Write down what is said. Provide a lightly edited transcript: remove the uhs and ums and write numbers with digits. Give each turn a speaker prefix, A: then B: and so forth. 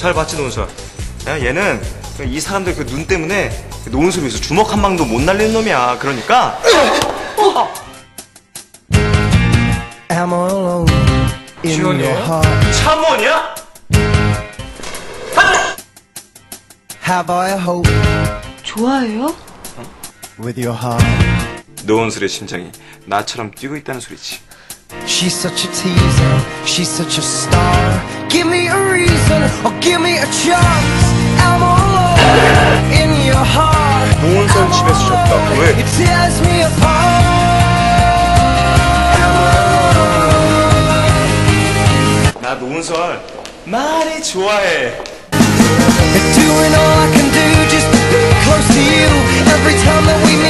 A: 잘 봤지, 노은설? 야, 얘는 이 사람들 그 눈 때문에 노은설 위해서 주먹 한 방도 못 날리는 놈이야. 그러니까. 주연이에요? 참원이야?
B: 좋아해요?
C: With your heart.
A: 노은설의 심장이 나처럼 뛰고 있다는 소리지.
C: She's such a teaser, she's such a star. Give me a reason, or give me a chance. I'm all alone in your heart.
A: 노은설 집에서 쉬었다. 왜?
C: It tears me apart.
A: 나 노은설 많이 좋아해.
C: Doing all I can do just to be close to you. Every time that we